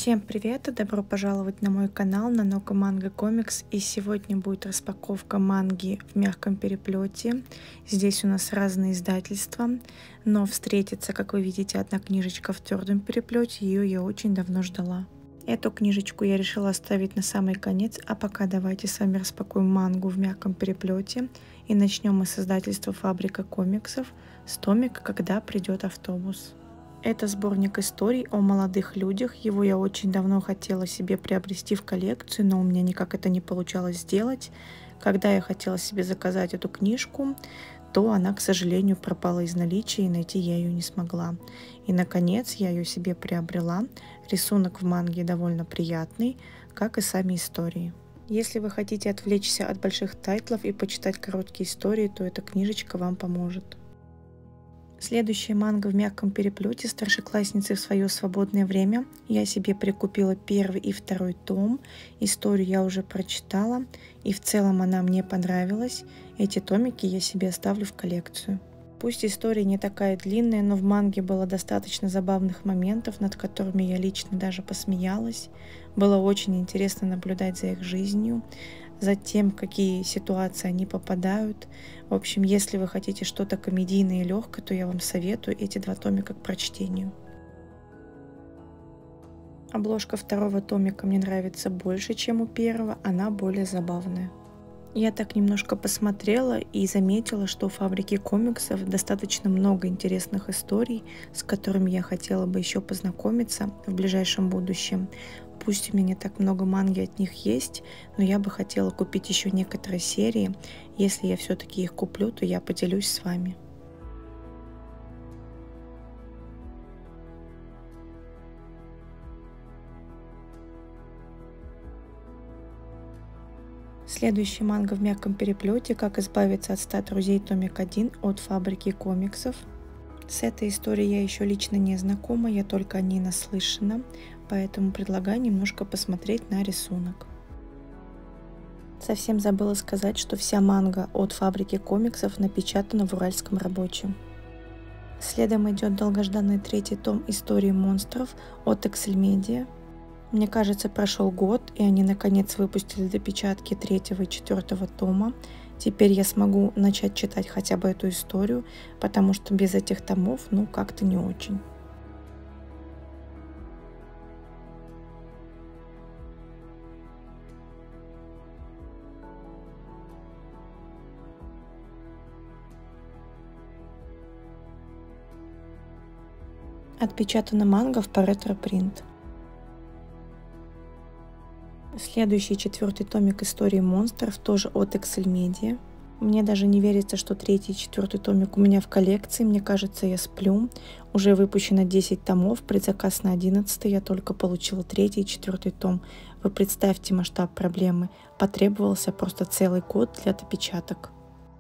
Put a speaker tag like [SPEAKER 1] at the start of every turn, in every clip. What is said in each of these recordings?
[SPEAKER 1] Всем привет и добро пожаловать на мой канал Нанока Манга Комикс. И сегодня будет распаковка манги в мягком переплете. Здесь у нас разные издательства, но встретится, как вы видите, одна книжечка в твердом переплете. Ее я очень давно ждала. Эту книжечку я решила оставить на самый конец, а пока давайте с вами распакуем мангу в мягком переплете. И начнем мы с издательства Фабрика комиксов с томика «Когда придет автобус». Это сборник историй о молодых людях. Его я очень давно хотела себе приобрести в коллекцию, но у меня никак это не получалось сделать. Когда я хотела себе заказать эту книжку, то она, к сожалению, пропала из наличия, и найти я ее не смогла. И, наконец, я ее себе приобрела. Рисунок в манге довольно приятный, как и сами истории. Если вы хотите отвлечься от больших тайтлов и почитать короткие истории, то эта книжечка вам поможет. Следующая манга в мягком переплете «Старшеклассницы в свое свободное время». Я себе прикупила первый и второй том. Историю я уже прочитала, и в целом она мне понравилась. Эти томики я себе оставлю в коллекцию. Пусть история не такая длинная, но в манге было достаточно забавных моментов, над которыми я лично даже посмеялась. Было очень интересно наблюдать за их жизнью, за тем, в какие ситуации они попадают. В общем, если вы хотите что-то комедийное и легкое, то я вам советую эти два томика к прочтению. Обложка второго томика мне нравится больше, чем у первого, она более забавная. Я так немножко посмотрела и заметила, что у Фабрики комиксов достаточно много интересных историй, с которыми я хотела бы еще познакомиться в ближайшем будущем. Пусть у меня не так много манги от них есть, но я бы хотела купить еще некоторые серии. Если я все-таки их куплю, то я поделюсь с вами. Следующий манга в мягком переплете «Как избавиться от 100 друзей» томик 1 от Фабрики комиксов. С этой историей я еще лично не знакома, я только о ней наслышана, поэтому предлагаю немножко посмотреть на рисунок. Совсем забыла сказать, что вся манга от Фабрики комиксов напечатана в Уральском рабочем. Следом идет долгожданный третий том истории монстров от Excel Media. Мне кажется, прошел год, и они наконец выпустили допечатки третьего и четвертого тома. Теперь я смогу начать читать хотя бы эту историю, потому что без этих томов, как-то не очень. Отпечатана манга в ретро-принт. Следующий четвертый томик истории монстров тоже от Excel Media. Мне даже не верится, что третий и четвертый томик у меня в коллекции. Мне кажется, я сплю. Уже выпущено 10 томов, предзаказ на 11, я только получила третий и четвертый том. Вы представьте масштаб проблемы. Потребовался просто целый год для допечаток.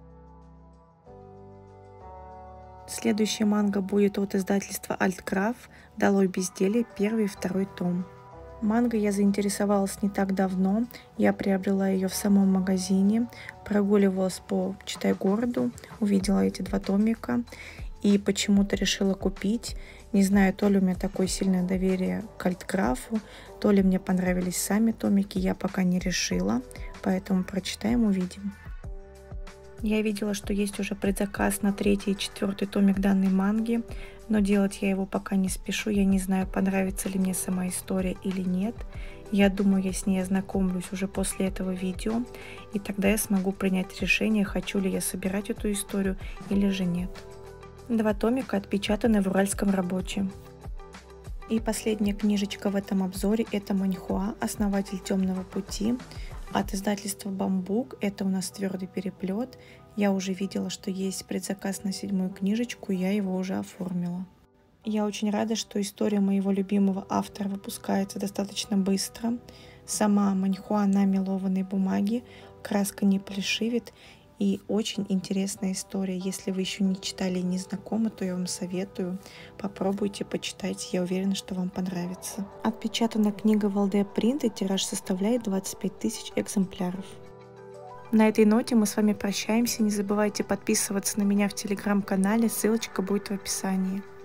[SPEAKER 1] Следующая манга будет от издательства Альткрафт «Долой безделье», первый и второй том. Манго я заинтересовалась не так давно, я приобрела ее в самом магазине, прогуливалась по Читай-городу, увидела эти два томика и почему-то решила купить. Не знаю, то ли у меня такое сильное доверие к Альткрафту, то ли мне понравились сами томики, я пока не решила, поэтому прочитаем, увидим. Я видела, что есть уже предзаказ на третий и четвертый томик данной манги, но делать я его пока не спешу. Я не знаю, понравится ли мне сама история или нет. Я думаю, я с ней ознакомлюсь уже после этого видео, и тогда я смогу принять решение, хочу ли я собирать эту историю или же нет. Два томика отпечатаны в Уральском рабочем. И последняя книжечка в этом обзоре — это Маньхуа, основатель Темного пути, от издательства Бамбук. Это у нас твердый переплет. Я уже видела, что есть предзаказ на 7-ю книжечку, я его уже оформила. Я очень рада, что история моего любимого автора выпускается достаточно быстро. Сама Маньхуа на мелованной бумаге, краска не плешивит. И очень интересная история. Если вы еще не читали и не знакомы, то я вам советую. Попробуйте, почитайте. Я уверена, что вам понравится. Отпечатана книга в LD-принт, и тираж составляет 25 тысяч экземпляров. На этой ноте мы с вами прощаемся. Не забывайте подписываться на меня в телеграм-канале. Ссылочка будет в описании.